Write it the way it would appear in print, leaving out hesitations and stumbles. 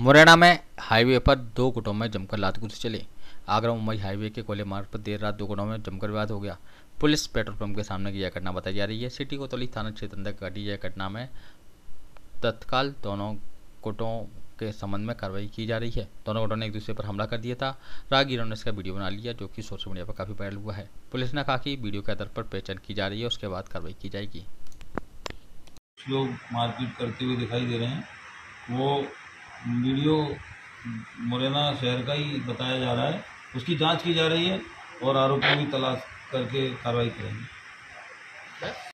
मुरैना में हाईवे पर दो गुटों में जमकर लात-गुती चली। आगरा मुंबई हाईवे के कोले मार्ग पर देर रात दो गुटों में जमकर विवाद हो गया। पुलिस पेट्रोल पंप के सामने की यह घटना बताई जा रही है। सिटी कोतवाली थाना क्षेत्र अंतर्गत घटी यह घटना में तत्काल दोनों गुटों के संबंध में कार्रवाई की जा रही है। दोनों गुटों ने एक दूसरे पर हमला कर दिया था। राहगीरों ने इसका वीडियो बना लिया, जो कि सोशल मीडिया पर काफी वायरल हुआ है। पुलिस ने कहा कि वीडियो के आधार पर पहचान की जा रही है, उसके बाद कार्रवाई की जाएगी। लोग मारपीट करते हुए दिखाई दे रहे हैं। वो वीडियो मुरैना शहर का ही बताया जा रहा है। उसकी जांच की जा रही है और आरोपियों की तलाश करके कार्रवाई करेंगे।